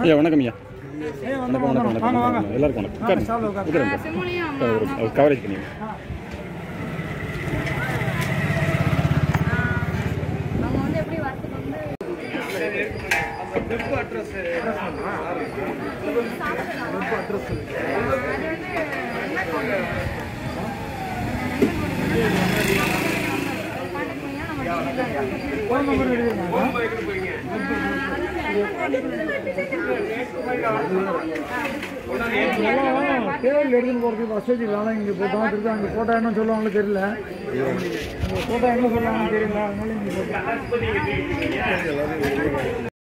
ஐயா வணக்கம் ஐயா. வணக்கம் வணக்கம் வணக்கம் எல்லாருக்கும் வணக்கம். உட்காருங்க கவரேஜ் பண்ணி. தேவையில் எடுத்துன்னு போகிறதுக்கு வசதிக்கலாம் இங்கே போட்டோம் திருப்பி அங்கே போட்டோ என்ன சொல்லுவாங்களோ தெரியல போட்டோ என்ன சொல்லுவாங்கன்னு தெரியல அதனால இங்கே போட்டோம்.